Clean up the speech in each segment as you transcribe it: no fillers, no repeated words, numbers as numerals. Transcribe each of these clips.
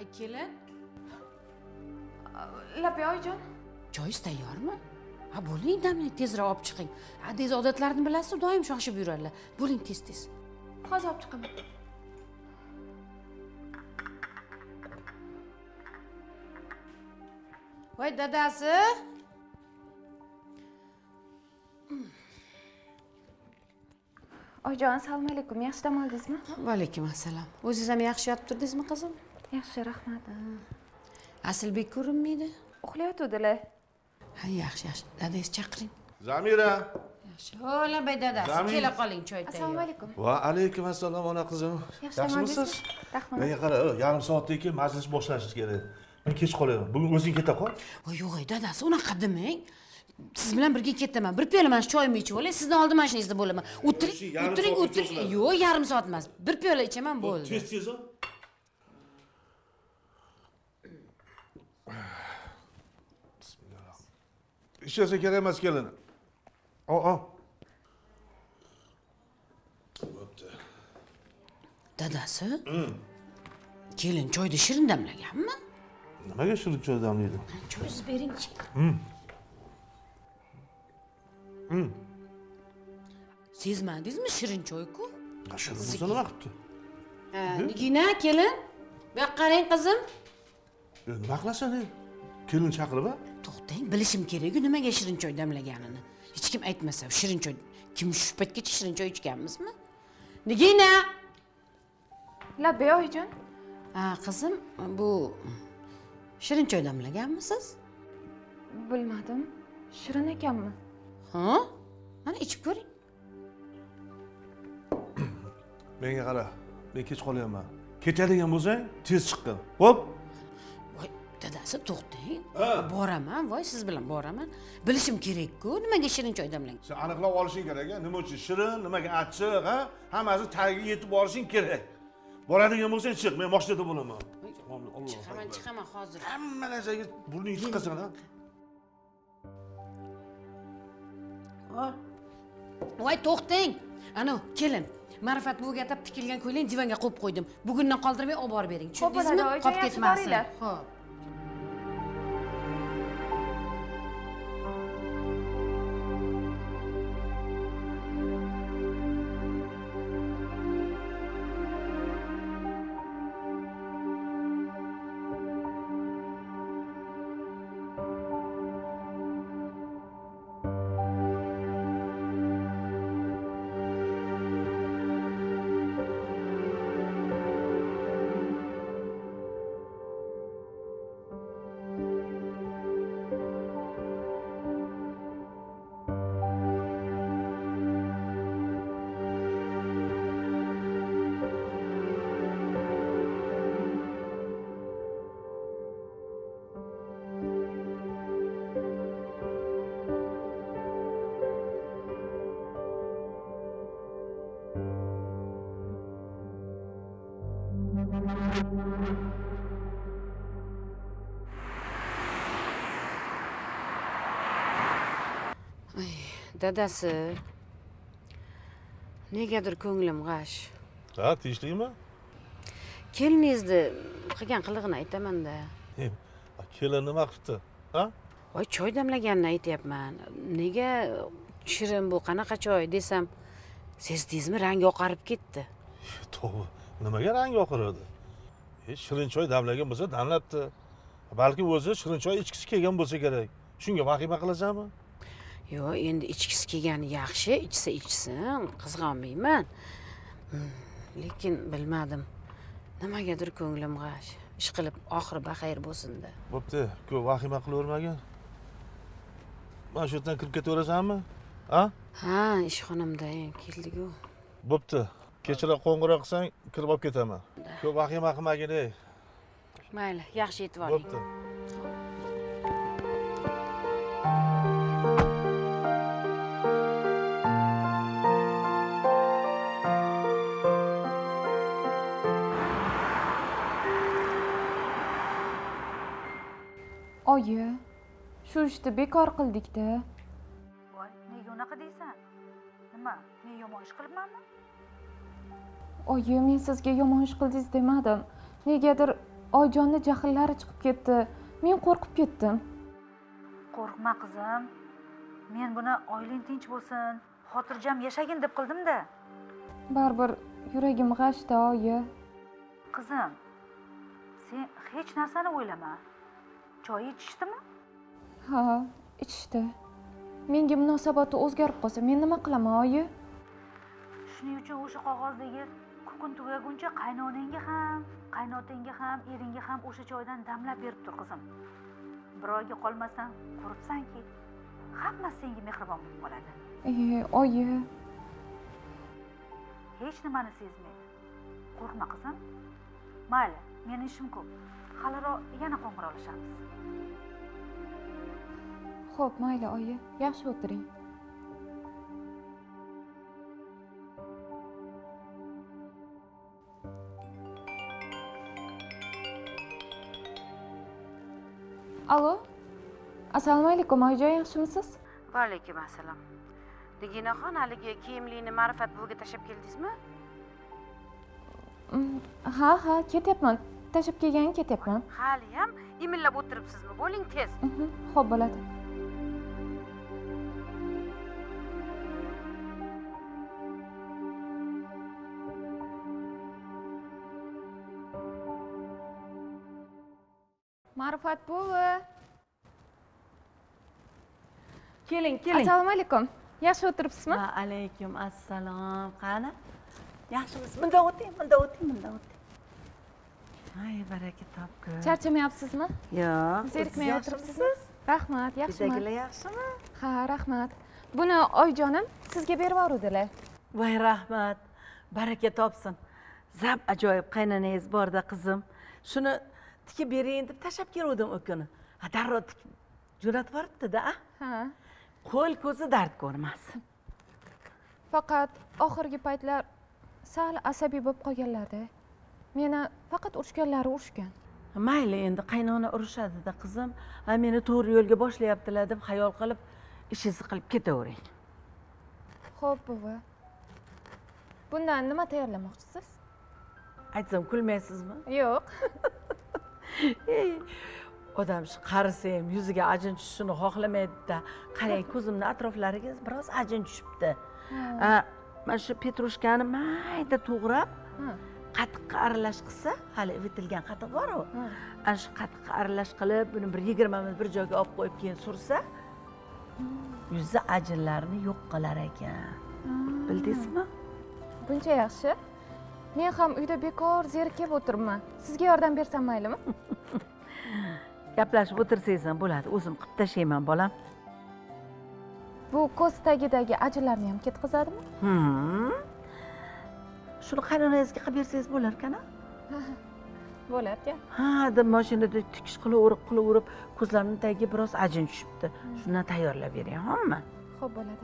kelin. Labi oyijon. Choyingiz tayyormi? Ha, bo'ling, damlang, tezroq olib chiqing. Adingiz odatlarini bilasiz, doim shoshib yuradilar. Bo'ling tez. Hozir olib chiqaman. Voy dadasi. Oyijon, assalomu alaykum. Yaxshi dam oldingizmi? Va alaykum assalom. O'zingiz ham yaxshi yotib turdingizmi, qizim? Yaxshi, rahmat. Asilbek ko'rinmaydi. Uxlayotgandilar. Ha, yaxshi. Dadangizni chaqiring. Zamira. Yaxshi. Ho'la, bay dadasi, kela qoling, choy tayyor. Assalomu alaykum. Va alaykum assalom, ona qizim. Yaxshimisiz? Rahmat. Menga qara, yarim soatdan keyin majlis boshlanishi kerak. Men kech qolyapman. Bugun o'zing keta qol. Voy, yo'q, dadasi, unaqa demang. Siz bilan birga ketaman. Bir piyola mana shu choyimni ichib olay, sizning oldi mashinangizda bo'laman. O'tiring. Yo'q, yarim soat emas. Bir piyola ichaman, bo'ldi. Tez ol. Ishasa kerak emas kelin. Bo'pti. Dadasi? Kelin choyda shirin damlaganmi? Nimaga shirin choy damlaydi? Choyingizni bering-chi. Sezmadingizmi, shirin choy-ku? Shirin bo'lsa nima qilibdi? Nigina, kelin. Bu yoqqa qarang, qizim. Nima qilasan? Kelin chaqirib-a? To'xtang, bilishim kerak-ku nimaga shirin choy damlaganini. Hech kim aytmasa, shirin choy. Kim shu paytgacha shirin choy ichganmizmi? Nigina! Labi oyijon. Qizim, bu shirin choy damlaganmisiz? Bilmadim. Shirin ekanmi? Ha? Mana ichib ko'ring. Menga qara. Men kech qolyapman. Ketadigan bo'lsang, tez chiqqin. Xo'p? Voy, dadasi, to'xtang. Boraman, voy, siz bilan boraman. Bilishim kerak-ku, nimaga shirin choy damlang? Sen aniqlab olishing kerak, nima uchun shirin, nimaga achchiq, ha? Hammasi tagiga yetib borishing kerak. Boradigan bo'lsang, chiq, men mashinada bo'laman. Chiqaman hozir. Hamma narsaga burningni tiqasan, ha? Voy, to'xtang. Ana, kelin. Ma'rifat buviga atab tikilgan ko'ylakni divanga qo'yib qo'ydim. Bugundan qoldirmay olib borib bering. Tushundingizmi? Qolib ketmasin. Xo'p. Dadasi, negadir ko'nglim g'ash. Ha, tinchlikmi? Keliningizni qilgan qilig'ini aytaman-da. Kelin nima qilibdi? Ha? Voy, choy damlaganini aytyapman. Nega shirin bu, qanaqa choy desam, sezdingizmi, rangi oqarib ketdi. To'g'ri. Nimaga rangi oqaradi? Shirin choy damlagan bo'lsa, damlabdi. Balki o'zi shirin choy ichkisi kelgan bo'lsa kerak. Shunga vahima qilasanmi? Yo'q, endi ichkisi kelgani yaxshi, ichsa ichsin, qizg'onmayman. Lekin bilmadim. Nimagadir ko'nglim g'ash. Ishqilib oxiri baxayr bo'lsin-da. Bo'pti, ko'p vahima qilavermagin. Mana shu yerdan kirib ketaverasanmi? Ha? Ha, ishxonamda keldik-ku. Bo'pti. Kechroq qo'ng'iroq qilsang, kirib olib ketaman. Ko'p vahima qilmagin, ey. Mayli, yaxshi yetib oling. Bo'pti. Oyi, shu ishni bekor qildik-da. Voy, nega unaqa deysan? Nima? Men yomon ish qilibmanmi? Oyi, men sizga yomon ish qildingiz demadim. Negadir Oyjonni jahllari chiqib ketdi. Men qo'rqib ketdim. Qo'rqma qizim. Men buni oilang tinch bo'lsin, xotirjam yashagin deb qildim-da. Baribir yuragim g'ashda, oyi. Qizim, sen hech narsani o'ylama. Choy ichishdimi? Ha, ichishdi. Menga munosabati o'zgarib qolsa, men nima qilaman, oyi? Shuning uchun o'sha qog'ozdagi kukun tugaguncha qaynonangga ham, qaynotangga ham, eringga ham o'sha choydan damlab berib tur, qizim. Bir oyga qolmasdan ko'ribsanki, hammasi senga mehribon bo'lib qoladi. Oyi. Hech nimani sezmaydi. Qo'rqma qizim. Mayli, meni ishim ko'p. Haliroq yana qo'ng'iroqlashamiz. Xo'p, mayli, oyi. Yaxshi o'tiring. Alo. Assalomu alaykum, oyijon, yaxshimisiz? Va alaykum assalom. Reginaxon, haligi kiyimlikni Ma'rifat buviga tashlab keldingizmi? Ha, ketyapman. Tashlab kelgan ketyapman. Haliyam imillab o'tiribsizmi? Bo'ling tez. Xo'p, bo'ladi. Ma'rifat buvi. Keling. Assalomu alaykum. Yaxshi o'tiribsizmi? Va alaykum assalom. Qani? Yaxshimisiz? Bunda o'ting. Ay, baraka topgur. Charchamayapsizmi? Yo'q. Zerikmay o'tiribsizmi? Rahmat, yaxshiman. Bizdagilar yaxshimi? Ha, rahmat. Buni oyijonim sizga berib yuboruvdilar. Voy, rahmat. Baraka topsin. Zab ajoyib qaynonangiz borda qizim. Shuni tikib bering deb tashlab keldim u kuni. Darrov tikib jo'natib yuboribdi-da. Ha. Qo'l ko'zi dard ko'rmasin. Faqat oxirgi paytlar sal asabiy bo'lib qolganlarda. Meni faqat urishgan. Mayli, endi qaynona urushadi-da qizim. Meni to'g'ri yo'lga boshlayaptilar deb xayol qilib, ishingizni qilib ketavering. Xo'p, buvi. Bundan nima tayyorlamoqchisiz? Aytsam kulmaysizmi? Yo'q. Odam shu qarisa ham yuziga ajin tushishini xohlamaydi-da. Qarang, ko'zimni atroflariga biroz ajin tushibdi. Mana shu petrushkani mayda to'g'rab, qatiqqa aralash qilsa, hali ivitilgan qatiq bor-ku. Ana shu qatiqqa aralash qilib, buni bir 20 minut bir joyga olib qo'yib keyin sursa, yuzi ajinlarini yo'q qilar ekan. Bildingizmi? Buncha yaxshi. Men ham uyda bekor zerikib o'tiribman. Sizga yordam bersam maylimi? Gaplashib o'tirsangiz ham bo'ladi. O'zim qilib tashlayman, bolam. Bu ko'z tagidagi ajinlarni ham ketkazadimi? Shuni qaynonangizga qilib bersangiz bo'lar ekan-a? Bo'lar-ekan. Ha, deb mashinada tikish qilaverib, ko'zlarining tagiga biroz ajin tushibdi. Shundan tayyorlab bering, hamma. Xo'p, bo'ladi.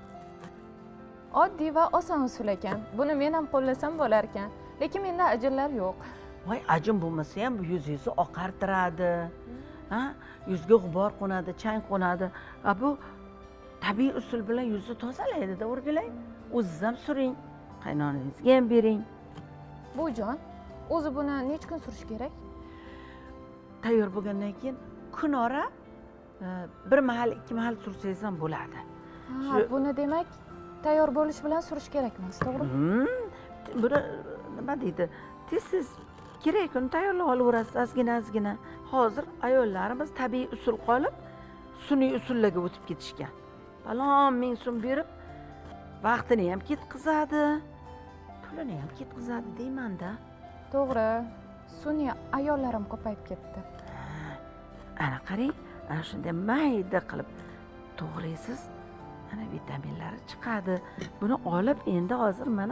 Oddiy va oson usul ekan. Buni men ham qo'llasam bo'lar ekan. Lekin menda ajinlar yo'q. Voy, ajin bo'lmasa ham bu yuzingizni oqartiradi. Ha, yuzga g'ubor qo'nadi, chang qo'nadi. Bu tabiiy usul bilan yuzni tozalaydi-da, o'rgilang. O'zingiz ham suring, qaynonangizga ham bering. Bujon, o'zi buni necha kun surish kerak? Tayyor bo'lgandan keyin kunora bir mahal, 2 mahal sursangiz ham bo'ladi. Ha, buni demak tayyor bo'lish bilan surish kerakmas, to'g'rimi? Buni nima deydi? Tez kerak uni tayyorlab olaverasiz, ozgina. Hozir ayollarimiz tabiiy usul qolib, sun'iy usullarga o'tib ketishgan. Balon ming so'm berib, vaqtini ham ketkazadi, pulini ham ketkazadi deyman-da. To'g'ri. Sun'iy ayollarim ko'payib ketdi. Ana qarang, ana shunday mayda qilib to'g'raysiz, ana vitaminlari chiqadi. Buni olib endi hozir mana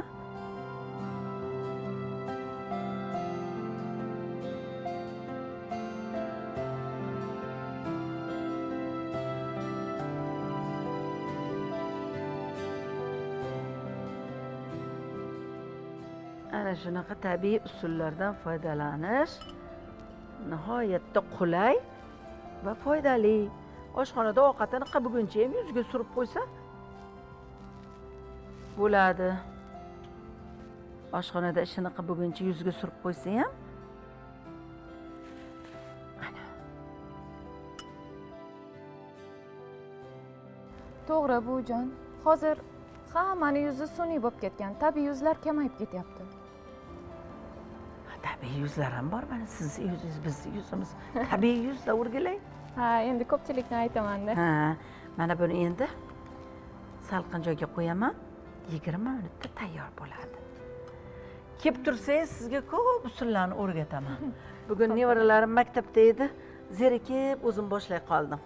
ana shunaqa tabiiy usullardan foydalanish nihoyatda qulay va foydali. Oshxonada ovqatini qabuguncha ham yuziga surib qo'ysa bo'ladi. Oshxonada ishini qabuguncha yuziga surib qo'ysa ham to'g'ri buvijon. Hozir hammani yuzi sun'iy bo'lib ketgan. Tabiiy yuzlar kamayib ketyapti. Tabiiy yuzlar ham bor mana siz yuzingiz, bizni yuzimiz tabiiy yuzda o'rgilay. Ha, endi ko'pchilikni aytaman-da. Ha, mana buni endi salqin joyga qo'yaman. 20 minutda tayyor bo'ladi. Kelib tursangiz sizga ko'p usullarni o'rgataman. Bugun nevaralarim maktabda edi. Zerikib o'zim boshlay qoldim.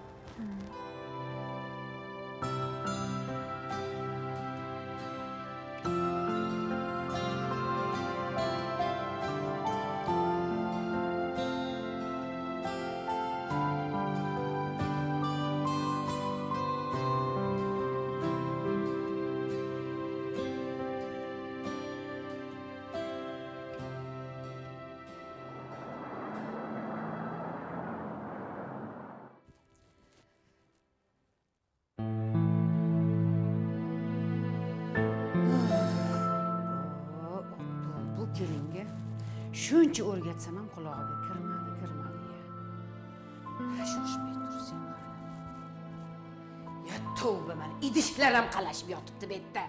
Bu kelinga shuncha o'rgatsam ham qulog'iga kirmadi ya. Shoshmay tursam qani. Ya tavba, mana idishlar ham qalashib yotibdi bu yerda.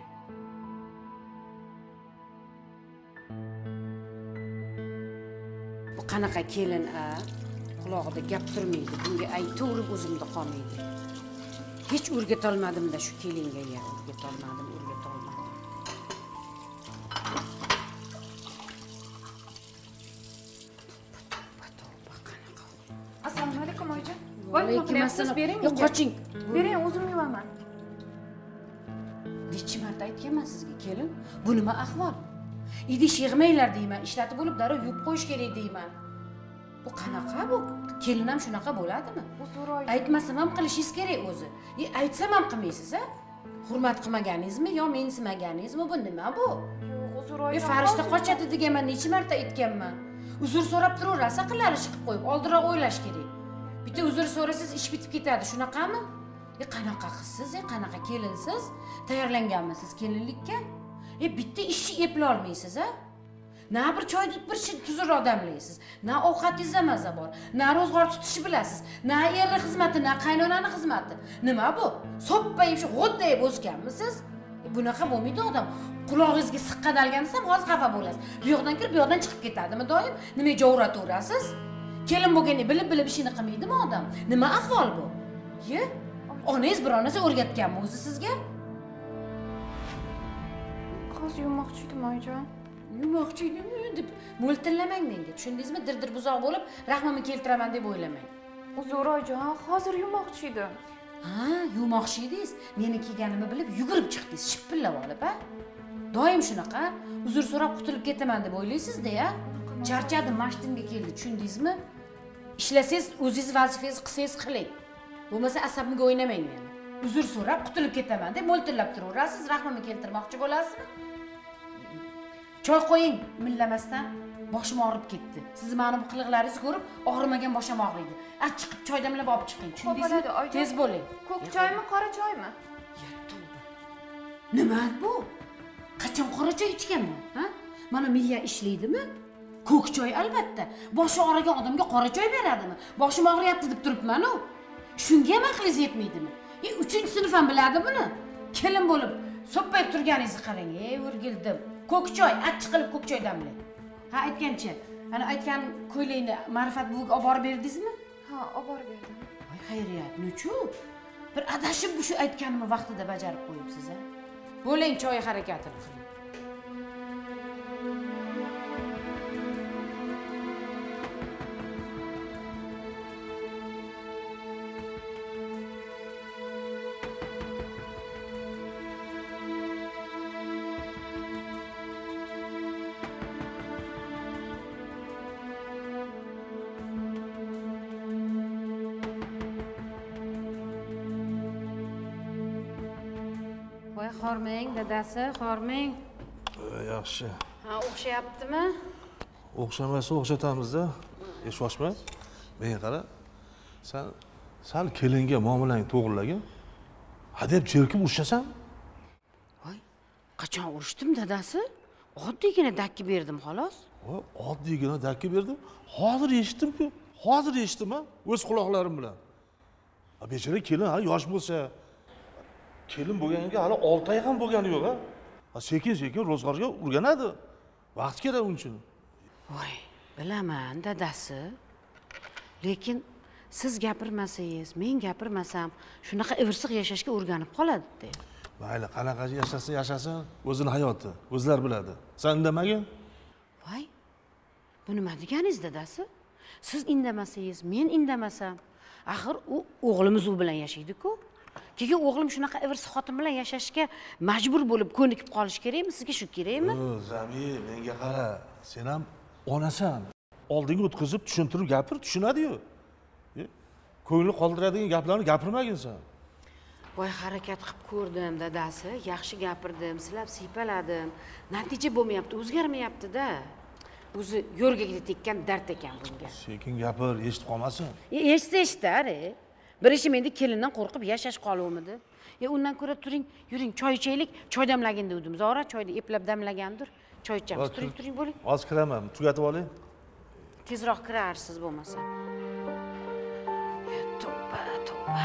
Bu qanaqa kelin qulog'ida gap turmaydi. Bunga aytaverib o'zimda qolmaydi. Hech o'rgatolmadim-da shu kelinga ya, o'rgatolmadim. Assalomu alaykum oyijon. Alaykum assalom. Bering Yo, qoching. Bering, o'zim yuvaman. Necha marta aytganman sizga, kelin? Bu nima ahvol? Idish yig'manglar deyman, ishlatib bo'lib darrov yuvib qo'yish kerak deyman. Bu qanaqa bu? Kelin ham shunaqa bo'ladimi? Uzr oyijon. Aytmasam ham qilishingiz kerak o'zi. Aytsam ham qilmaysiz, a? Hurmat qilmaganingizmi yo mensimaganingizmi? Bu nima bu? Yo'q, uzr oyijon. Farishta qochadi deganman, necha marta aytganman. Uzr so'rab turaverasiz, aqllari chiqib qo'yib, oldinroq o'ylash kerak. Bitta uzr so'rasangiz ish bitib ketadi, shunaqami? Qanaqa qizsiz, qanaqa kelinsiz? Tayyorlanganmisiz kelinlikka? Bitta ishni eplay olmaysiz, a? Na bir choy deb bir tuzur odamlaysiz, na ovqatingizda maza bor, na ro'zg'or tutishni bilasiz, na erni xizmati, na qaynonani xizmati. Nima bu? Soppayib shu g'o'ddayib o'sganmisiz? Bunaqa bo'lmaydi odam. Qulog'ingizga siqqadalgan desam, hozir xafa bo'lasiz. Bu yoqdan kirib, bu yoqdan chiqib ketadimi doim? Nimaga jovurataverasiz? Kelin bo'lganda bilib ishini qilmaydimi odam? Nima ahvol bu? Ye? Onangiz biror narsa o'rgatganmi o'zi sizga? Hozir yumoqchi edim oyijon. Yumoqchi edimmi deb mo'ltillamang menga. Tushundingizmi? Dir-dir buzoq bo'lib, rahmimni keltiraman deb o'ylamang. Uzr oyijon, hozir yumoqchi edim. Ha, yumoqchi edingiz. Meni kelganimni bilib yugurib chiqdingiz, shipillab olib, ha? Doim shunaqa. Uzr so'rab qutulib ketaman deb o'ylaysiz-da, ya? Charchadim, mashtinga keldi, tushundingizmi? Ishlasangiz, o'zingiz vazifangizni qilsangiz qiling. Bo'lmasa asabimga o'ynamang meni. Uzr so'rab qutulib ketaman deb mo'ltillab turaverasiz, rahmimni keltirmoqchi bo'lasizmi? Choy qo'ying, millamasdan. Boshim og'rib ketdi. Siz meni bu qiliqlaringizni ko'rib, og'rimagan boshim og'riydi. Chiqib choy damlab olib chiqing, tushundingizmi? Tez bo'ling. Ko'k choymi, qora choymi? Nima bu? Qachon qora choy ichganman, ha? Mana miya ishlaydimi? Ko'k choy albatta. Boshi og'rigan odamga qora choy beradimi? Boshim og'riyapti deb turibman-ku. Shunga ham aqlingiz yetmaydimi? 3-sinf ham biladi buni. Kelin bo'lib, so'ppayib turganingizni qarang, o'rgildim. Ko'k choy, achchiq qilib ko'k choy damlang. Ha, aytgancha, ana aytgan ko'ylakni Ma'rifat buviga olib borib berdingizmi? Ha, olib borib berdim. Voy, xayriyat, nechu? Bir adashib shu aytganimni vaqtida bajarib qo'yibsiz, ha? Bo'ling, choy harakatini qiling. Voy, xormang, dadasi, xormang. Yaxshi. Ha, o'xshayaptimi? O'xshamasa o'xshatamiz-da. Shoshma. Menga qara. Sen sal kelinga muomalang to'g'rilagin. Hadeb jerkib urishasan? Voy, qachon urishdim dadasi? Oddiygina dakki berdim xolos. Voy, oddiygina dakki berdim. Hozir eshitdim-ku. Hozir eshitdim-a, o'z quloqlarim bilan. Bechora kelin yosh bo'lsa, kelin bo'lganiga hali 6 oy ham bo'lgani yo'q a. Sekin sekin ro'zg'orga o'rganadi. Vaqt kerak uning uchun. voy bilaman dadasi, lekin siz gapirmasangiz men gapirmasam shunaqa ivirsiq yashashga o'rganib qoladi. Mayli, qanaqa yashasa yashasin, o'zini hayoti, o'zlar biladi. Sen indamagin. voy bu nima deganingiz dadasi? Siz indamasangiz men indamasam axir u o'g'limiz u bilan yashaydi-ku. Keyin o'g'lim shunaqa ivirsiq xotin bilan yashashga majbur bo'lib ko'nikib qolish kerakmi? Sizga shu kerakmi? Zami, menga qara. Sen ham onasan. Oldinga o'tkazib tushuntirib gapir, tushunadi-yu. Ko'ngli qoldiradigan gaplarni gapirmagin sen. Voy harakat qilib ko'rdim dadasi, yaxshi gapirdim, silab siypaladim. Natija bo'lmayapti, o'zgarmayapti-da. O'zi yo'rgaga tekkan dard ekan bunga. Sekin gapir, eshitib qolmasin. Eshitishtar. Bir ishim endi kelindan qo'rqib yashash qoluvmidi? Undan ko'ra turing, yuring, choy ichaylik. Choy damlagin devdim. Zora choyni eplab damlagandir. Choy ichamiz. Turing, bo'ling. Hozir kiraman, tugatib oling. Tezroq kirarsiz bo'lmasa. Tavba, tavba.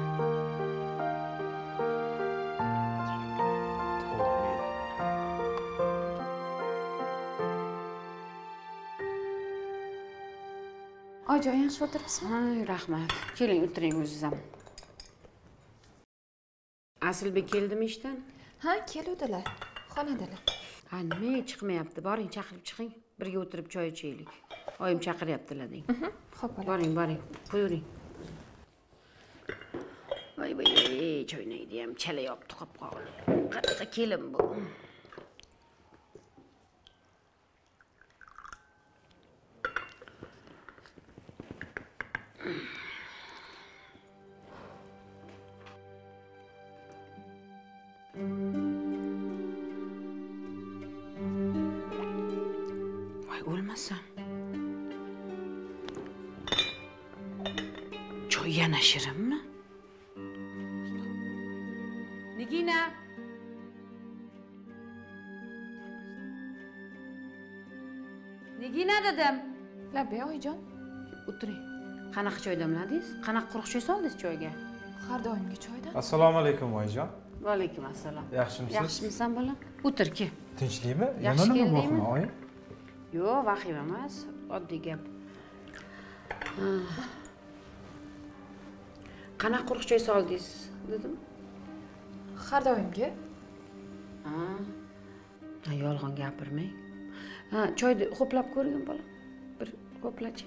Oyijon, yaxshi o'tiribsizmi? Rahmat. Keling, o'tiring o'zingiz ham. Asilbek keldimi ishdan? Ha, keluvdilar. Xonadalar. Ha, nima chiqmayapti? Boring, chaqirib chiqing. Birga o'tirib choy ichaylik. Oyim chaqiryaptilar deng. Xo'p, bola. Boring, qo'yavering. Voy, choyni ham chalayapti qolib qoldi. Qanaqa kelin bu? Voy o'lmasam. Choy yana shirinmi? Nigina. Nigina dedim. Labbe oyijon. O'tiring. Qanaqa choy damladingiz? Qanaqa quruq choy soldingiz choyga? Har doimgi choydan. Assalomu alaykum oyijon. Va alaykum assalom. Yaxshimisiz? Yaxshimisan bolam? O'tir, kel. Tinchlikmi? Yaxshi Yana nima keldingmi? voqea, oyim? Yo'q, vahima emas, oddiy gap. Qanaqa quruq choy soldingiz dedim? Har doimgi. Ha, yolg'on gapirmang. Ha, choyni ho'plab ko'rgin bolam. Bir ho'plachi.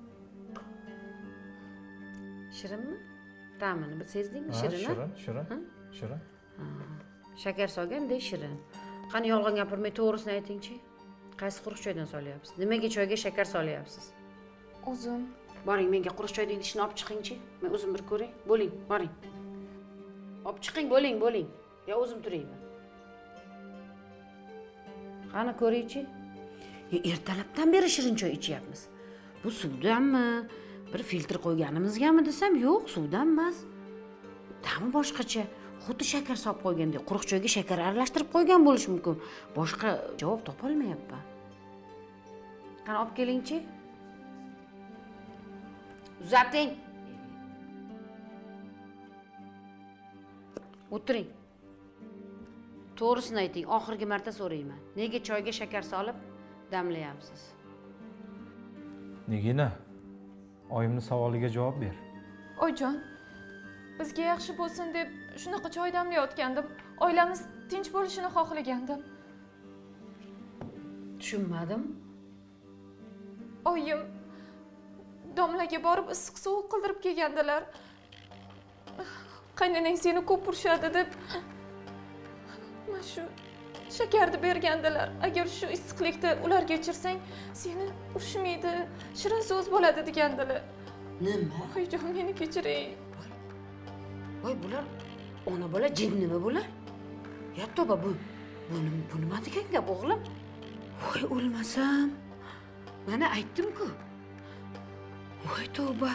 Shirinmi? Ta'mini bir sezdingmi? Shirin, Shirin. Shakar solganda shirin. Qani yolg'on gapirmay, to'g'risini aytingchi. Qaysi quruq choydan solyapsiz? Nimaga choyga shakar solyapsiz? O'zim. Boring, menga quruq choyni idishini olib chiqingchi. Men o'zim bir ko'ray. Bo'ling, boring. Olib chiqing, bo'ling. Yo o'zim turayman. Qani ko'raychi. Ertalabdan beri shirin choy ichyapmiz. Bu suvdanmi? Bir filtr qo'yganimizgami desam, yo'q, suvdan emas. Ta'mi boshqacha. Xuddi shakar solib qo'ygandek, quruq choyga shakar aralashtirib qo'ygan bo'lish mumkin. Boshqa javob topa olmayapman. Qani olib kelingchi. Uzating. O'tiring. To'g'risini ayting, oxirgi marta so'rayman. Nega choyga shakar solib damlayapsiz? Nigina, oyimning savoliga javob ber. Oyijon, bizga yaxshi bo'lsin deb shunaqa choy damlayotgandim. Oilamiz tinch bo'lishini xohlagandim. Tushunmadim. Oyim domlaga borib issiq sovuq qildirib kelgandilar. Qaynanang seni ko'p urishadi deb mana shu shakarni bergandilar. Agar shu issiqlikda ularga ichirsang, seni urishmaydi, shirin so'z bo'ladi degandilar. Nima? Oyijon, meni kechiring. Voy, bular ona bola jinnimi bular? Ya to'ba, bu nima degan gap o'g'lim? Voy, o'lmasam. Mana aytdim-ku. Voy tavba.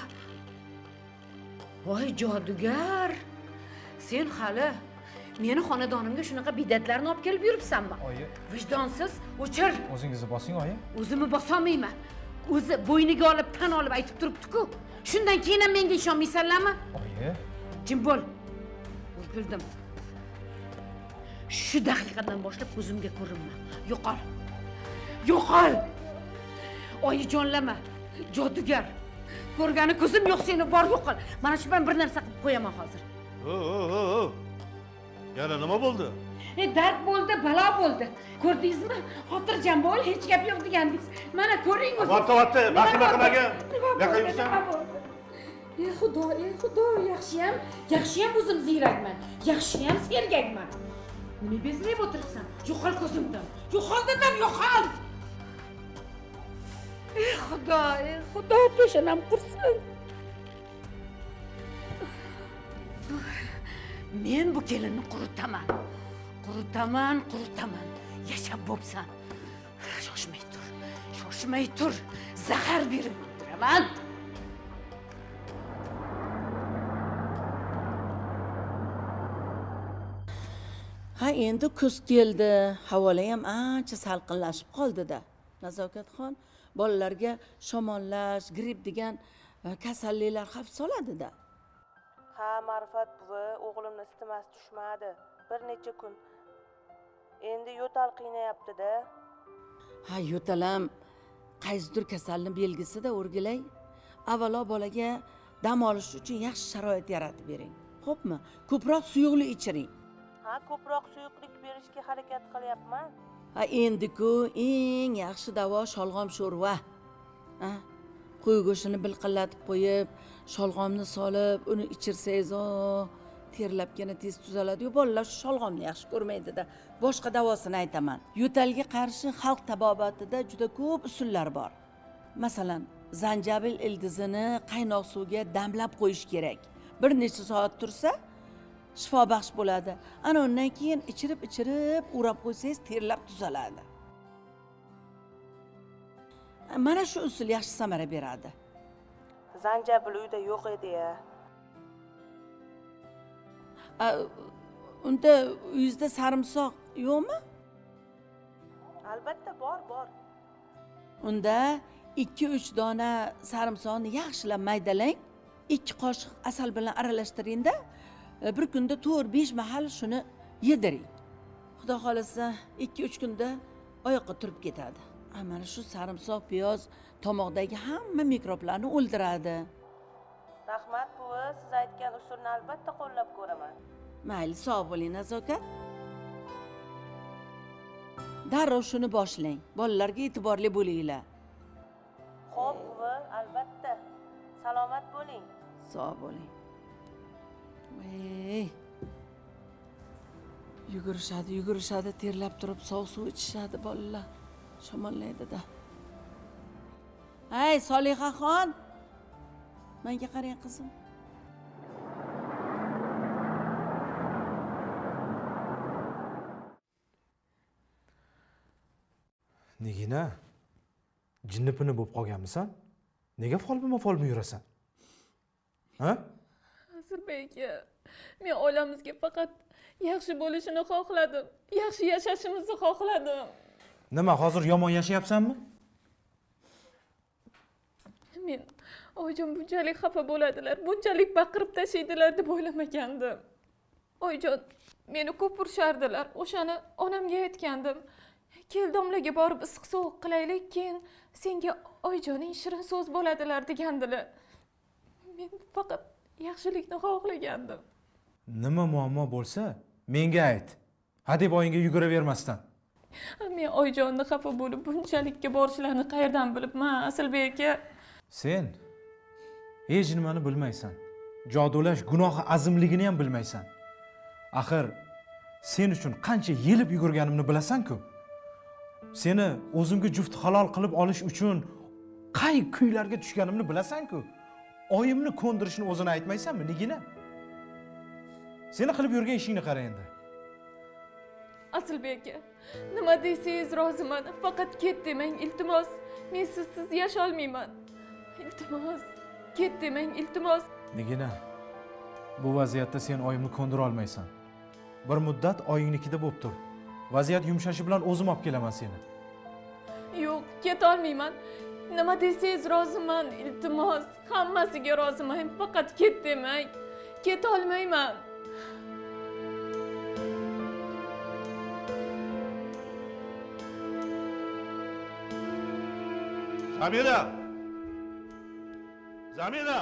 Voy jodugar. Sen hali meni xonadonimga shunaqa bidatlarni olib kelib yuribsanmi? Oyi, Vijdonsiz, o'chir. o'zingizni bosing, oyim. O'zimni bosolmayman. O'zi bo'yniga olib, tan olib aytib turibdi-ku. Shundan keyin ham menga ishonmaysanlarmi? Oyi, Jim bo'l. O'rgildim. shu daqiqadan boshlab ko'zimga ko'rinma. Yo'qol. Yo'qol. Oyijonlama. Jodugar. Ko'rgani ko'zim yo'q seni, bor yo'qol. Mana shu bilan bir narsa qilib qo'yaman hozir. Yana nima bo'ldi? Dard bo'ldi, balo bo'ldi. Ko'rdingizmi? Xotirjam bo'l, hech gap yo'q degandingiz. Mana ko'ring o'zingiz. Vaqti, vahima qilmagan. Yoqa yursan. Xudo, yaxshiyam o'zim ziyrakman. Yaxshiyam sergakman. Nima bezrayib o'tiribsan? Yo'qol ko'zimdan. Yo'qol dedim, yo'qol. Xudo peshonam qursin. Men bu kelinni quritaman. Yashab bo'psan. Shoshmay tur. Zahar berib o'tiraman. Ha, endi kuz keldi. Havolar ham ancha salqinlashib qoldi-da. Nazokatxon bolalarga shamollash, gripp degan kasalliklar xavf soladi-da. Ha, Ma'rifat buvi, o'g'limni isitmasi tushmadi. Bir necha kun. Endi yo'tal qiynayapti-da. Ha, yo'talam qaysidir kasalning belgisida o'rgilay. Avvalo bolaga dam olish uchun yaxshi sharoit yaratib bering. Xo'pmi? Ko'proq suyuqlik ichiring. Ha, ko'proq suyuqlik berishga harakat qilyapman. Ha, endi-ku eng yaxshi davo sholg'om sho'rva. Ha, qo'y go'shtini bilqillatib qo'yib, sholg'omni solib, uni ichirsangiz, terlabgina tez tuzaladi-yu, bolalar shu sholg'omni yaxshi ko'rmaydi-da. Boshqa davosini aytaman. Yo'talga qarshi xalq tabobatida juda ko'p usullar bor. Masalan, zanjabil ildizini qaynoq suvga damlab qo'yish kerak. Bir necha soat tursa, shifobaxsh bo'ladi. Ana undan keyin ichirib urab qo'ysangiz terlab tuzaladi. Mana shu usul yaxshi samara beradi. Zanjabil uyda yo'q edi-ya. Unda uyingizda sarimsoq yo'qmi? Albatta bor. Unda 2-3 dona sarimsoqni yaxshilab maydalang, 2 qoshiq asal bilan aralashtiring-da, bir kunda 4-5 mahal shuni yediring. Xudo xolasa 2-3 kunda oyoqqa turib ketadi. Mana shu sarimsoq, piyoz tomoqdagi hamma mikroblarni o'ldiradi. Rahmat buvi, siz aytgan usulni albatta qo'llab ko'raman. Mayli, sog' bo'ling, Nazokat. Darrov shuni boshlang. Bolalarga e'tiborli bo'linglar. Xo'p buvi, albatta. Salomat bo'ling. Sog' bo'ling. Yugurishadi, terlab turib sovuq suv ichishadi bolalar. Shamollaydi-da. Hey, Solihaxon. Menga qarang qizim. Negina? Jinnipini bo'lib qolganmisan? Nega folbima yurasan? Ha? Asilbek, men oilamizga faqat yaxshi bo'lishini xohladim. Yaxshi yashashimizni xohladim. Nima, hozir yomon yashayapsanmi? Men oyijon bunchalik xafa bo'ladilar, bunchalik baqirib tashlaydilar deb o'ylamagandim. Oyijon, meni ko'p urishardilar. O'shani onamga aytgandim. Kel domlaga borib issiq sovuq qilaylik, keyin senga oyijoning shirin so'z bo'ladilar degandilar. Men faqat yaxshilikni xohlagandim. Nima muammo bo'lsa, menga ayt. Hadeb oyingga yuguravermasdan. Men oyijonni xafa bo'lib bunchalikka borishlarini qayerdan bilibman, Asilbek aka? Sen hech nimani bilmaysan. Jodulash gunohi azimligini ham bilmaysan. Axir sen uchun qancha yelib yugurganimni bilasan-ku. Seni o'zimga juft halol qilib olish uchun qay kuylarga tushganimni bilasan-ku. Oyimni ko'ndirishni o'zini aytmaysanmi, Nigina? Seni qilib yurgan ishingni qara endi. Asilbek aka, nima deysiz roziman. Faqat ket demang, iltimos. Men sizsiz yasha olmayman. Iltimos, ket demang, iltimos. Nigina, bu vaziyatda sen oyimni ko'ndira olmaysan. Bir muddat oyingnikida bo'lib tur. Vaziyat yumshashi bilan o'zim olib kelaman seni. Yo'q, keta olmayman. Nima deysiz roziman, iltimos. Hammasiga roziman, faqat ket demang. Keta olmayman. Zamira! Zamira!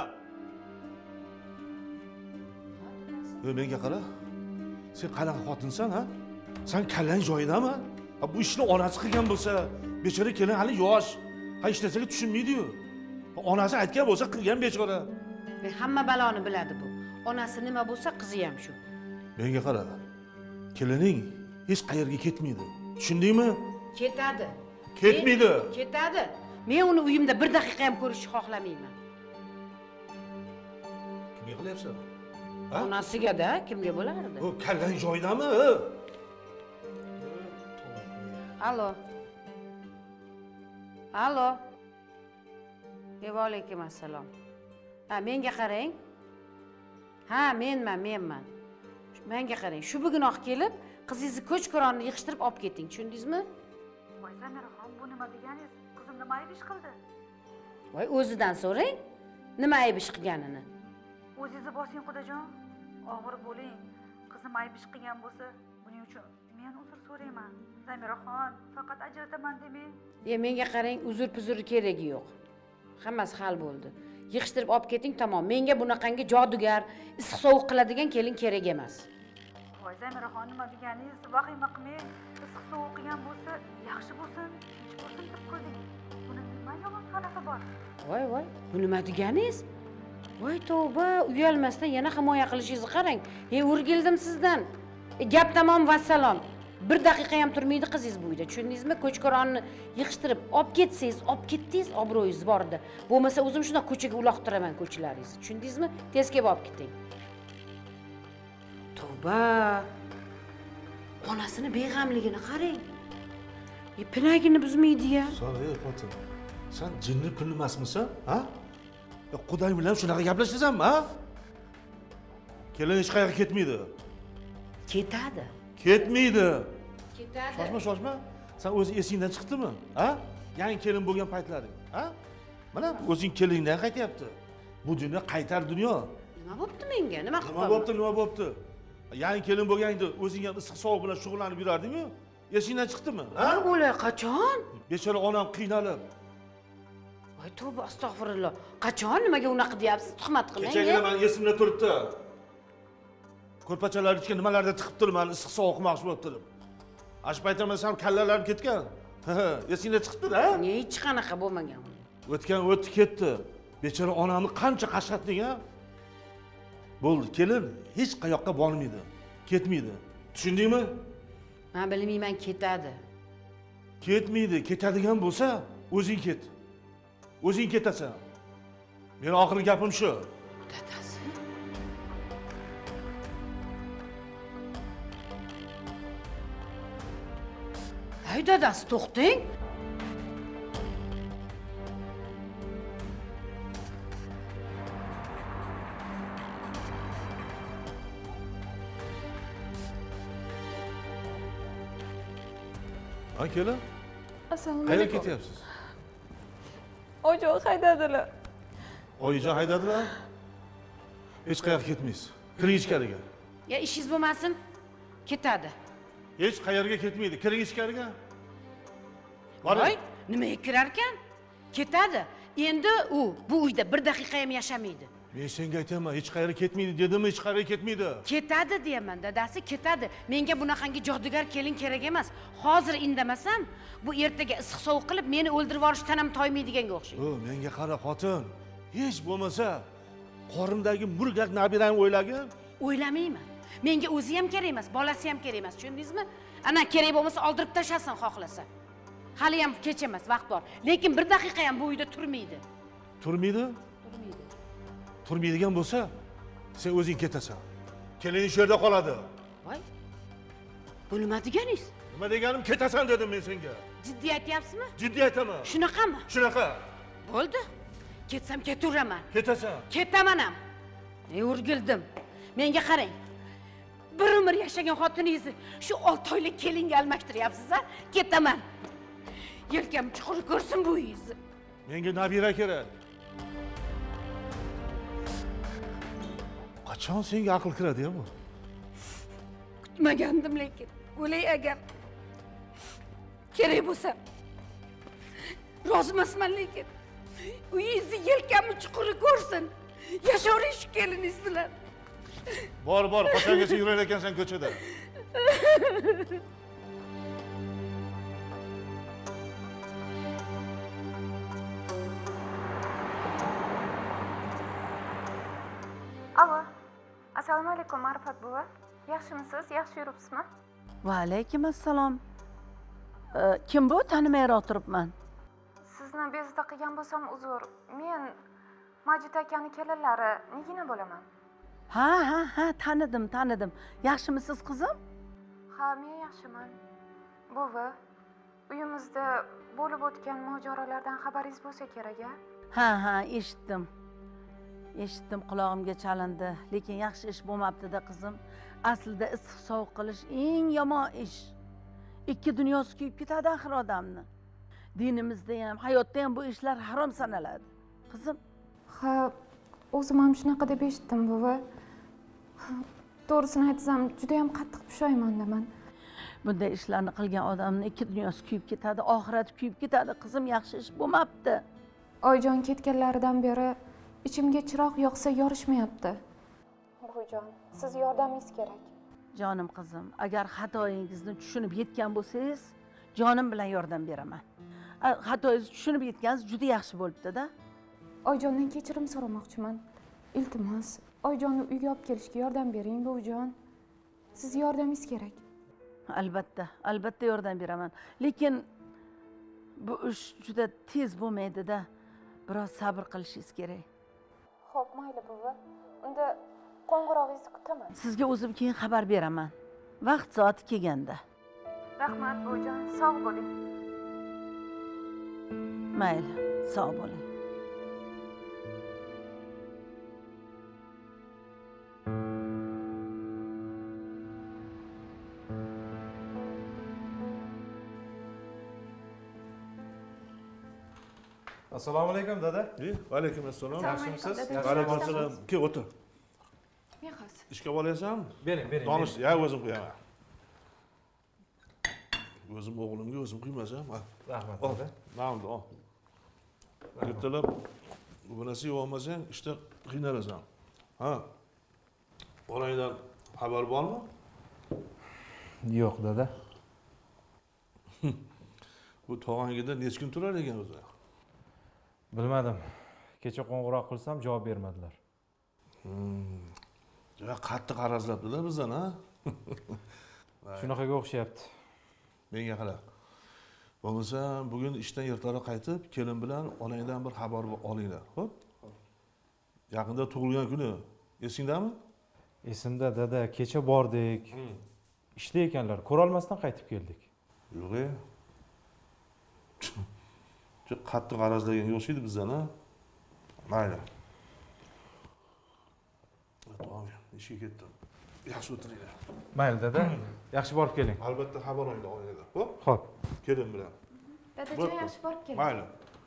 Menga qara. Sen qanaqa xotinsan, ha? Sen kallang joyidami? Bu ishni onasi qilgan bo'lsa, bechora kelin hali yosh. Ha hech narsaga tushunmaydi-yu. Onasi aytgan bo'lsa qilgan bechora. Hamma baloni biladi bu. Onasi nima bo'lsa, qizi ham shu. Menga qara. Kelining hech qayerga ketmaydi. Tushundingmi? Ketadi. Ketmaydi. Ketadi. Men uni uyimda bir daqiqa ham ko'rishni xohlamayman. Kimga qilyapsan? Onasiga-da, kimga bo'lardi? O kallang joyidami? Alo. Alo. Va alaykum assalom. Ha, menga qarang. Ha, menman. Menga qarang. Shu bugunoq kelib, qizingizni ko'ch-ko'ronni yig'ishtirib olib keting, tushundingizmi? voy Zamiraxon, bu nima deganingiz? Qizim nima ayb ish qildi? Voy, o'zidan so'rang. Nima ayb ish qilganini? O'zingizni bosing Xudojon. Og'ir bo'ling. Qizim ayb ish qilgan bo'lsa, buning uchun men uzr so'rayman. Zamiraxon, faqat ajrataman demang. Menga qarang, uzr-puzri keragi yo'q. Hammasi hal bo'ldi. Yig'ishtirib olib keting, tamom. Menga bunaqangi jodugar, issiq sovuq qiladigan kelin kerak emas. Voy Zamiraxon, nima deganingiz? Vahima qilmang. Issiq sovuq qilgan bo'lsa, yaxshi bo'lsin, tinch bo'lsin deb qo'yding. Buni nima yomon qanaqa bor? Voy, bu nima deganingiz? Voy tavba, uyalmasdan yana himoya qilishingizni qarang. O'rgildim sizdan. Gap tamom, vassalom. Bir daqiqa ham turmaydi qizingiz bu uyda. Tushundingizmi? Ko'ch-ko'ronni yig'ishtirib olib ketsangiz, olib ketdingiz, obro'yingiz bordi. Bo'lmasa o'zim shuna ko'chaga uloqtiraman ko'chlaringizni. Tushundingizmi? Tez kelib olib keting. Tavba. Onasini beg'amligini qarang. Pinagini buzmaydi-ya. So'ra, xotin. Sen jinni pulni emasmisan, ha? Xudoy bilan shunaqa gaplashasanmi, ha? Kelin hech qayerga ketmaydi. Ketadi. Ketmaydi. Ketadi. Shoshma. Sen o'zi esingdan chiqdimi? Ha? Yangi kelin bo'lgan paytlaring, ha? Mana o'zing keliningdan qaytyapti. Bu dunyo qaytar dunyo. Nima bo'pti menga? Nima bo'pti? Yangi kelin bo'lganda o'zing ham issiq sovuq bilan shug'ullanib yurarding-ku? Esingdan chiqdimi? Ha? O'la qachon? Bechora onam qiynalib. Voy tavba, astag'firulloh. Qachon nimaga unaqa deyapsiz? Tuhmat qilmang. Kechagina men esimda turibdi. Ko'rpachalar ichga nimalarda tiqib turman, issiq sovuq qilmoqchi bo'lib turib. Ash paytda ham kallalarim ketgan. Esingda chiqibdi-da? Hech qanaqa bo'lmagan. O'tgan o'tdi ketdi. Bechora onamni qancha qashqatding, ha? Bo'ldi, kelin hech qayoqqa bormaydi, ketmaydi. Tushundingmi? Men bilmayman, ketadi. Ketmaydi, ketadigan bo'lsa, o'zing ket. O'zing ketasan. Meni oxirgi gapim shu. Dadasi. Hay dadasi, to'xtang. Ha, kelin. Assalomu Qayerga alaykum. ketyapsiz? Oyijon haydadilar. Oyijon haydadilar? Hech qayerga ketmaysiz. Kiring ichkariga. Ya ishingiz bo'lmasin, ketadi. Hech qayerga ketmaydi. Kiring ichkariga. Voy, nimaga kirar ekan? Ketadi. Endi u bu uyda bir daqiqa ham yashamaydi. Men senga aytaman, hech qayerga ketmaydi dedimmi? Hech qayerga ketmaydi. Ketadi deyman, dadasi, ketadi. Menga bunaqangi jodugar kelin kerak emas. Hozir indamasam, bu ertaga issiq sovuq qilib meni o'ldirib yuborishdan ham toymaydiganga o'xshaydi. O, menga qara xotin. Hech bo'lmasa qorimdagi murgak nabirani o'ylagin. O'ylamayman. Menga o'zi ham kerak emas, bolasi ham kerak emas, tushundingizmi? Ana kerak bo'lmasa oldirib tashlasin xohlasa. Hali ham kech emas, vaqt bor. Lekin bir daqiqa ham bu uyda turmaydi. Turmaydi? Turmaydigan bo'lsa, sen o'zing ketasan. Kelin shu yerda qoladi. Voy. Bu nima deganingiz? Nima deganim, ketasan dedim men senga. Jiddiy aytyapsizmi? Jiddiy aytaman. Shunaqami? Shunaqa. Bo'ldi. Ketsam ketaveraman. Ketasan. Ketaman ham. O'rgildim. Menga qarang. Bir umr yashagan xotiningizni shu 6 oylik kelinga almashtiryapsiz, ha? Ketaman. Yelkam chuqur ko'rsin bu uyingizni. Menga nabira kerak. Qachon senga aql kiradi-ya bu? Kutmagandim, lekin o'lay agar kerak bo'lsa rozimasman lekin uyingizni yelkamni chuquri ko'rsin. Yashovring shu keliningiz bilan. Bor, qachongacha yurar ekansan ko'chada? Alo. Assalomu alaykum Ma'rifat buva. Yaxshimisiz? Yaxshi yuribsizmi? Va alaykum assalom. Kim bu? Tanimayroq turibman. Sizni bezovta qilgan bo'lsam uzr. Men Majid akani kelinlari Nigina bo'laman. Ha, tanidim. Yaxshimisiz qizim? Ha, men yaxshiman. Buvi, uyimizda bo'lib o'tgan mojarolardan xabaringiz bo'lsa kerak-a? Ha, eshitdim. Qulog'imga chalindi, lekin yaxshi ish bo'lmabdi-da qizim. Aslida issiq sovuq qilish eng yomon ish. Ikki dunyosi kuyib ketadi axir odamni. Dinimizda ham, hayotda ham bu ishlar harom sanaladi. Qizim, Ha, o'zim ham shunaqa deb eshitdim buvi. To'g'risini aytsam, juda ham qattiq pushaymondaman. bunday ishlarni qilgan odamning ikki dunyosi kuyib ketadi, oxirati kuyib ketadi. Qizim, yaxshi ish bo'lmabdi. Oyjon ketganlaridan beri ichimga chiroq yoqsa yorishmayapti. Buvijon, siz yordamingiz kerak. Jonim qizim, agar xatoyingizni tushunib yetgan bo'lsangiz, jonim bilan yordam beraman. Xatoyingizni tushunib yetganingiz juda yaxshi bo'libdi-da. Oyjondan kechirim so'ramoqchiman. Iltimos, Oyjonni uyga olib kelishga yordam bering, buvijon. Siz yordamingiz kerak. Albatta yordam beraman. Lekin bu ish juda tez bo'lmaydi-da. Biroz sabr qilishingiz kerak. Xo'p, mayli buvi. Unda qo'ng'irog'ingizni kutaman. Sizga o'zim keyin xabar beraman. Vaqt soati kelganda. Rahmat buvijon, sog' bo'ling. Mayli, sog' bo'ling. Assalomu alaykum dada. Va alaykum assalom. Yaxshimisiz? Va alaykum assalom. Kel o'tir. Men hozir. Ishga boryapsanmi? Bering. Donish, o'zim qo'yaman. O'zim o'g'limga o'zim quymasam. Rahmat Ol, dada. na'amda ol. Ertalab bu narsa yeyolmasang, ishda qiynalasan. Ha. Orangdan xabar bormi? Yo'q dada. Bu tog'angida necha kun turar ekan o'zi? Bilmadim. Kecha qo'ng'iroq qilsam javob bermadilar. Juda qattiq arazlabdilar bizdan, ha? Shunaqaga o'xshayapti. Menga qara. Bo'lmasa, bugun ishdan ertaroq qaytib, kelin bilan onangdan bir xabar olinglar, xo'p? Yaqinda tug'ilgan kuni. Esingdami? Esimda dada, kecha bordik. Ishda ekanlar, ko'ra olmasdan qaytib keldik. Yo'q-e. Juda qattiq arazlagan yo'qshiydi bizdan, ha? Mayli. Tamam, ishga ketdim. Yaxshi o'tiringlar. Mayli dada, yaxshi borib keling. Albatta xabar olinglar, xo'p? Xo'p. Kelin bilan. Dadajon, yaxshi borib keling. Mayli.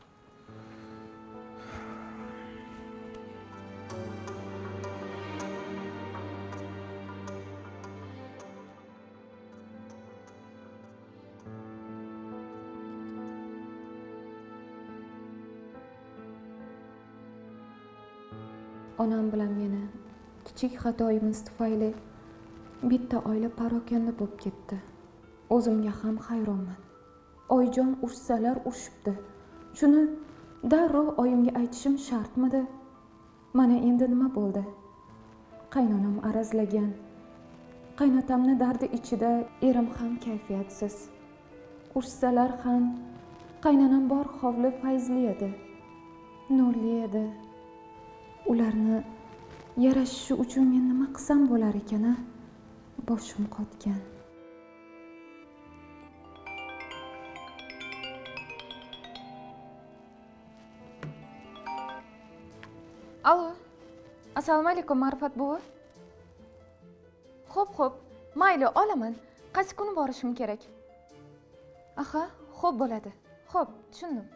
Onam bilan meni kichik xatoyimiz tufayli bitta oila parokanda bo'lib ketdi. O'zimga ham hayronman. Oyjon ursalar urishibdi. Shuni darrov oyimga aytishim shartmidi? Mana endi nima bo'ldi? Qaynonam arazlagan. Qaynotamni dardi ichida, erim ham kayfiyatsiz. Ursalar ham qaynonam bor hovli fayzli edi. Nurli edi. Ularni yarashishi uchun men nima qilsam bo'lar ekan-a? Boshim qotgan. Alo. Assalomu alaykum Ma'rifat buvi. Xo'p, mayli, olaman. Qaysi kuni borishim kerak? Aha, xo'p bo'ladi. Xo'p, tushundim.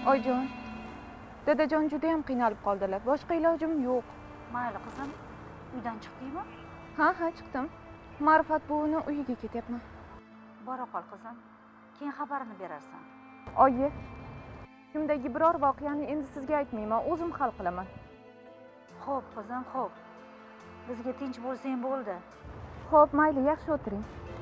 Oyijon, dadajon juda ham qiynalib qoldilar. Boshqa ilojim yo'q. Mayli qizim, uydan chiqdingmi? Ha, chiqdim. Ma'rifat buvini uyiga ketyapman. Bora qol qizim. Keyin xabarini berarsan. Oyi, yumdagi biror voqeani endi sizga aytmayman, o'zim hal qilaman. Xo'p qizim, xo'p. Bizga tinch bo'lsang bo'ldi. Xo'p, mayli, yaxshi o'tiring.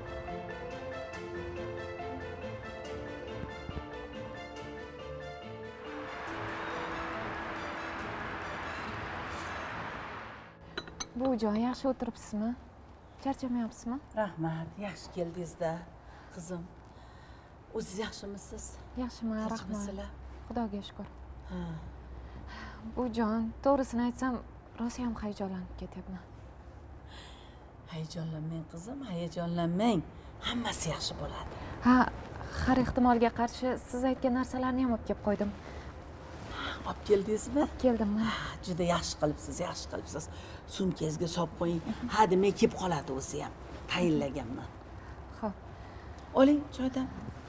Buvijon, yaxshi o'tiribsizmi? Charchamayapsizmi? Rahmat, yaxshi keldingiz-da, qizim. O'zingiz yaxshimisiz? Yaxshiman, rahmat. Tinchmisizlar? Xudoga shukr. Ha. Buvijon, to'g'risini aytsam, rosa ham hayajonlanib ketyapman. Hayajonlanmang qizim, hayajonlanmang. Hammasi yaxshi bo'ladi. Ha, har ehtimolga qarshi siz aytgan narsalarni ham olib kelib qo'ydim. Olib keldingizmi? Keldim mana. Juda yaxshi qilibsiz, yaxshi qilibsiz. Sumkangizga solib qo'ying. Ha, demay kelib qoladi o'zi ham. Tayinlaganman. Xo'p. Oling, joydan.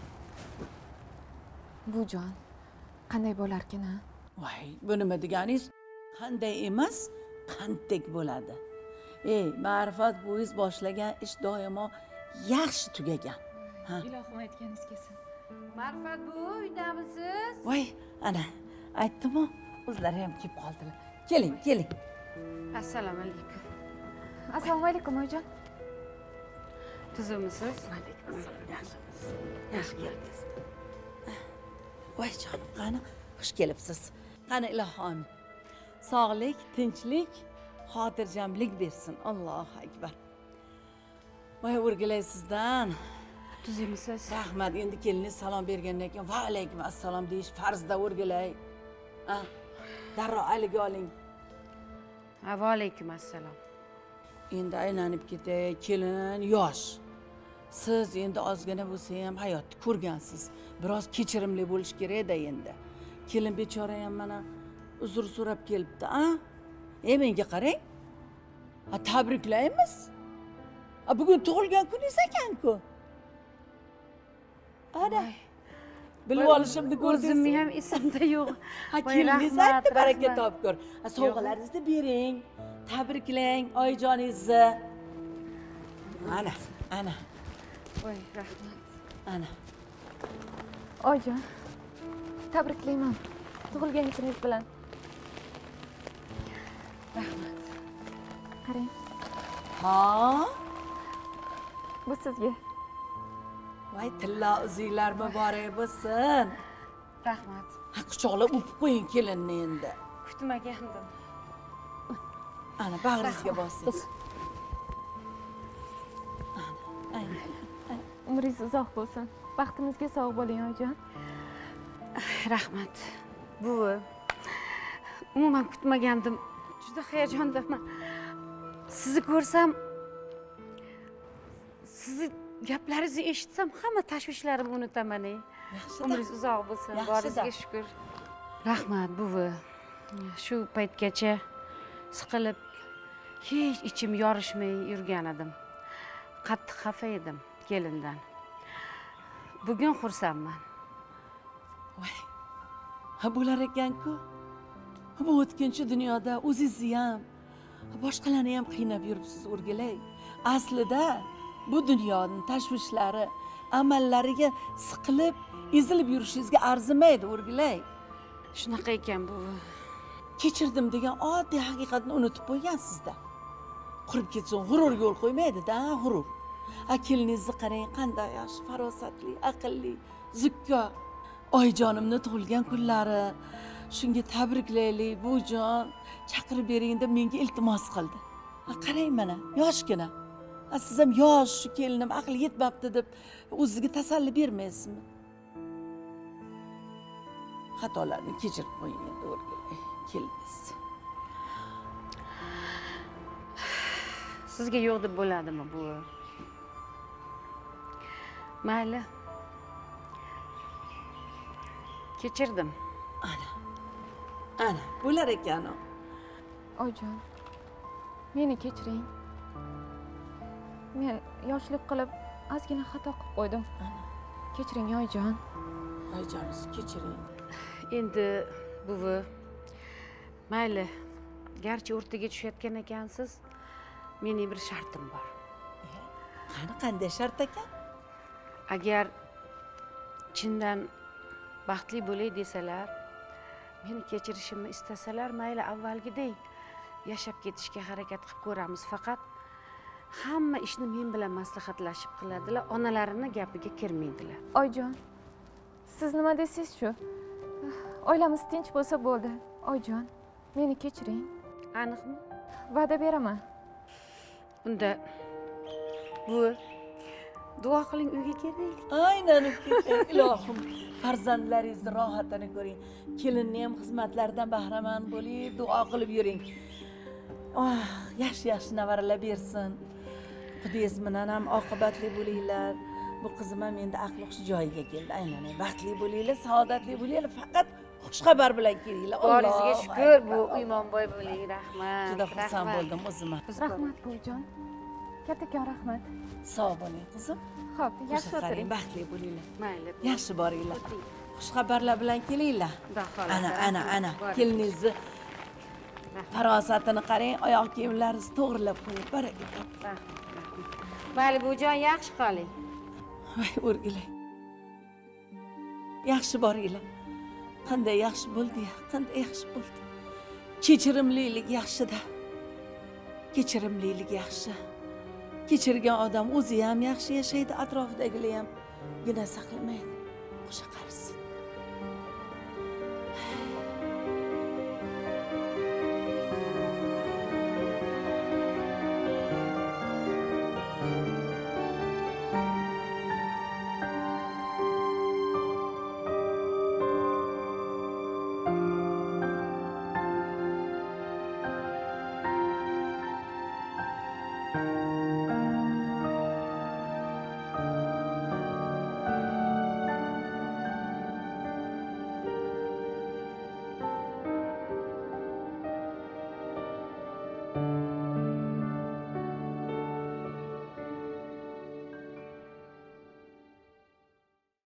Buvijon, qanday bo'larkin, ha? Voy, bu nima deganingiz? Qanday emas, qanday bo'ladi. Ma'rifat buvingiz boshlagan ish doimo yaxshi tugagan. Ha. Ilohim aytganingiz kelsin. Ma'rifat buvi, uydamisiz? Voy, ana, aytdim-ku, o'zlari ham kelib qoldilar. Keling, keling. Assalomu alaykum. Assalomu alaykum, oyijon. Tuzukmisiz? Alaykum assalom. Yaxshimisiz? Yaxshi keldingiz. Voy jonim, qani, xush kelibsiz. Qani ilohim. Sog'lik, tinchlik, xotirjamlik bersin. Allohu akbar. Voy o'rgilay sizdan. Tuzukmisiz? Rahmat, endi keliniz salom bergandan keyin va alaykum assalom deyish farzda o'rgilay. Ha, darrov aliga oling. Va alaykum assalom. Endi aylanib ketay, kelin yosh. Siz endi ozgina bo'lsa ham hayotni ko'rgansiz. Biroz kechirimli bo'lish kerak-da endi. Kelin bechora ham mana uzr so'rab kelibdi, a? Menga qarang. Tabriklaymiz. Bugun tug'ilgan kuningiz ekan-ku. Ana. Bilib olishimni ko'rdingizmi? O'zimni ham esimda yo'q. Ha, kelingiz aytdi, baraka topgur. Sovg'alaringizni bering. Tabriklang oyijoningizni. Ana, ana. Voy, rahmat. Ana. Oyijon, tabriklayman. Tug'ilgan kuningiz bilan. Rahmat. Qarang, Ha? bu sizga. Voy, tilla uzinglar muborak bo'lsin. Rahmat. Ha, quchoqlab o'pib qo'ying kelinni endi. Kutmagandim. Ana, bag'ringizga bosing. Ana. Umringiz uzoq bo'lsin. Baxtimizga sog' bo'ling, oyijon. Rahmat. Buvi. Umuman kutmagandim. Juda hayajondaman. Sizni ko'rsam, sizni gaplaringizni eshitsam, hamma tashvishlarimni unutaman. Umringiz uzoq bo'lsin. Boringizga shukr. Rahmat, buvi. Shu paytgacha siqilib, hech ichim yorishmay yurgan edim. Qattiq xafa edim kelindan. Bugun xursandman. Voy. Ha, bo'lar ekan-ku. Bu o'tkinchi dunyoda o'zingizni ham, boshqalarni ham qiynab yuribsiz, o'rgilay. Aslida bu dunyoning tashvishlari, amallariga siqilib, ezilib yurishingizga arzimaydi, o'rgilay. Shunaqa ekan bu. Kechirdim degan oddiy haqiqatni unutib qo'ygansizda. Qurib ketsin, g'urur yo'l qo'ymaydi-da, g'urur. Kelingizni qarang, qanday yaxshi, farosatli, aqlli, zukko. Oyijonimni tug'ilgan kunlari, shunga tabriklaylik, buvijon, chaqirib bering deb menga iltimos qildi. Qarang mana, yoshgina. Siz ham yosh, shu kelinim aqli yetmabdi deb o'zingizga tasalli bermaysizmi? Xatolarni kechirib qo'ying endi, o'rgilay, keliniz. Sizga yo'q deb bo'ladimi bu? Mayli. Kechirdim. Ana, bo'lar ekan u. Oyijon, meni kechiring. Men yoshlik qilib, ozgina xato qilib qo'ydim. Kechiring, oyijon. Oyijoningiz kechiring. endi buvi, mayli, garchi o'rtaga tushayotgan ekansiz, mening bir shartim bor. Qanday shart ekan? Agar chindan baxtli bo'lay desalar, meni kechirishimni istasalar, mayli avvalgidek yashab ketishga harakat qilib ko'ramiz. Faqat hamma ishni men bilan maslahatlashib qiladilar, onalarini gapiga kirmaydilar. Oyjon, siz nima deysiz shu? Oilamiz tinch bo'lsa bo'ldi. Oyjon, meni kechiring. Aniqmi? Va'da beraman. Unda bu duo qiling, uyga kelaylik. Aylanib ketdi. Ilohim, farzandlaringizni rohatini ko'ring. Kelinni ham xizmatlaridan bahramand bo'lib, duo qilib yuring. Yaxshi nevaralar bersin. Qudingiz bilan ham oqibatli bo'linglar. Bu qizim ham endi aqli hushi joyiga keldi. Aynan baxtli bo'linglar, saodatli bo'linglar. Faqat xush xabar bilan kelinglar. Boringizga shukr, bu Uymonboy bo'ling, rahmat. Juda xursand bo'ldim o'zim ham. Rahmat buvijon. Kattakon rahmat. Sog' bo'ling qizim. Xo'p, yaxshi o'tiring. Baxtli bo'linglar. Mayli. Yaxshi boringlar. Xush xabarlar bilan kelinglar. Xudo xohlasa. Ana. Keliningizni farosatini qarang, oyoq kiyimlaringizni to'g'rilab qo'ying. Baraka top. Mayli, buvijon, yaxshi qoling. Voy, o'rgilay. Yaxshi boringlar. Qanday yaxshi bo'ldi-ya, qanday yaxshi bo'ldi. Kechirimlilik yaxshi-da. Kechirimlilik yaxshi. Kechirgan odam o'zi ham yaxshi yashaydi, atrofidagilar ham gina saqlamaydi. Xush qarisi.